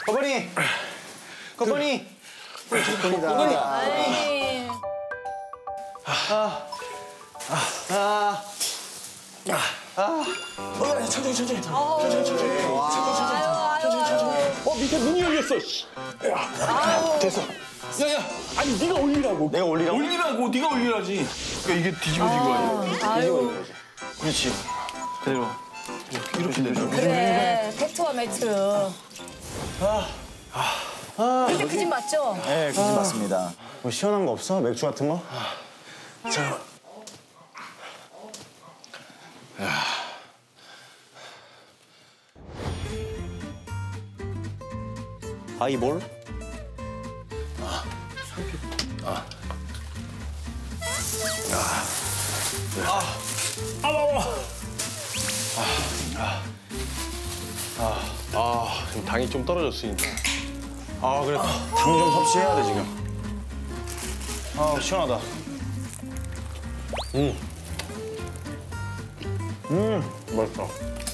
거번이! 거번이! 거번이! 천천히. 밑에 문이 열렸어. 됐어. 야야, 아니 네가 올리라고. 내가 올리라고? 올리라고, 네가 올리라지. 그러니까 이게 뒤집어진 거 아니야? 아유. 그렇지. 그대로. 이렇게 되죠. 그래, 팩트와 매트. 근데 그 집 맞죠? 네, 그 집 맞습니다. 뭐 시원한 거 없어? 맥주 같은 거? 자. 하이볼? 지금 당이 좀 떨어졌으니까. 아, 그래. 당 좀 섭취해야 돼, 지금. 아, 시원하다. 맛있어.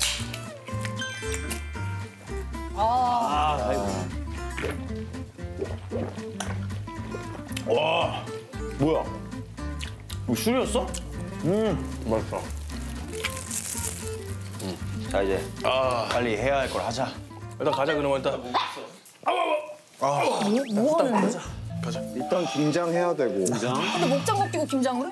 와, 뭐야? 이거 술이었어? 맛있어. 자, 이제 빨리 해야 할 걸 하자. 일단 가자, 그러면 일단. 뭐 하는데? 가자. 일단 김장해야 되고. 근데 목장갑 끼고 김장을 해?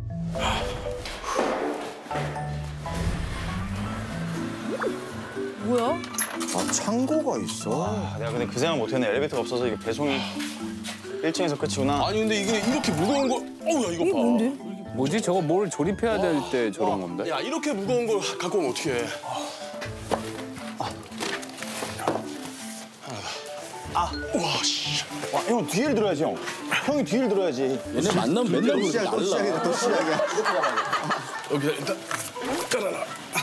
뭐야? 아, 창고가 있어. 내가 근데 그 생각 못했네. 엘리베이터가 없어서 이게 배송이 1층에서 끝이구나. 아니 근데 이게 이렇게 무거운 거, 어우 야 이거 이게 봐. 뭔데? 뭐지? 저거 뭘 조립해야 될 때 저런 건데? 야 이렇게 무거운 걸 갖고 오면 어떡해. 와 씨. 와, 형 뒤를 들어야지, 형. 형이 뒤를 들어야지. 얘네 만나면 맨날 또 그렇게 시작이야, 또 시작이야, 날라. 또 시작이야. 여기다 일단 깔아라.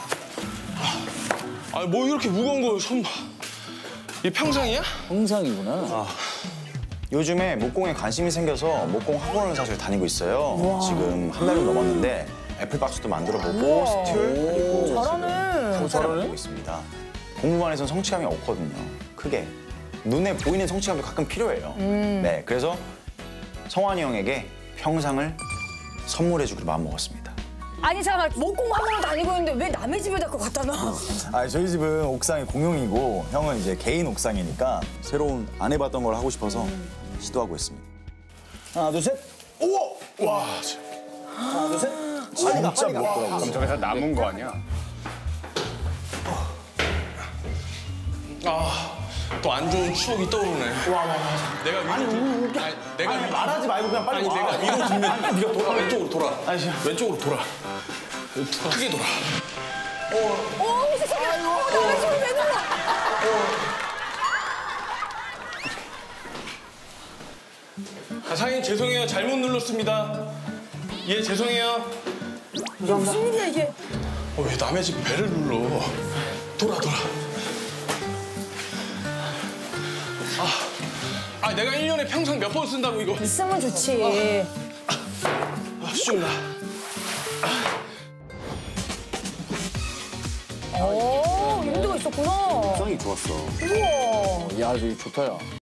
아니 뭐 이렇게 무거운 거 손. 이 평상이야? 홍상이구나. 요즘에 목공에 관심이 생겨서 목공 학원을 사실 다니고 있어요. 지금 한 달은 넘었는데 애플박스도 만들어보고 스틸 그리고 잘하네. 성취를 만들고 있습니다. 공부반에서는 성취감이 없거든요. 크게. 눈에 보이는 성취감도 가끔 필요해요. 네, 그래서 성환이 형에게 평상을 선물해주기로 마음먹었습니다. 아니 잠깐 목공 학원을 다니고 있는데 왜 남의 집에다 그거 갖다 놔? 아, 저희 집은 옥상이 공용이고 형은 이제 개인 옥상이니까 새로운 안 해봤던 걸 하고 싶어서 시도하고 있습니다. 하나, 둘, 셋. 오! 와. 하나, 둘, 셋. 진짜 무겁더라고. 그럼 저게 다 남은 거 아니야? 또 안 좋은 추억이 떠오르네. 내가 위로 내가 말하지 말고 그냥 빨리 아니 와. 내가 위로 들면 네가 돌아 왼쪽으로 돌아. 아니, 왼쪽으로 돌아. 크게 돌아. 오 세상에. 남의 집을 왜 눌러? 상인 죄송해요. 잘못 눌렀습니다. 예 죄송해요. 무슨 일이야 이게? 왜 남의 집 배를 눌러? 돌아. 내가 1년에 평상 몇 번 쓴다고 이거. 있으면 좋지. 수증나. 오, 이런 데가 있었구나. 성이 좋았어. 우와. 야, 저기 좋다, 야.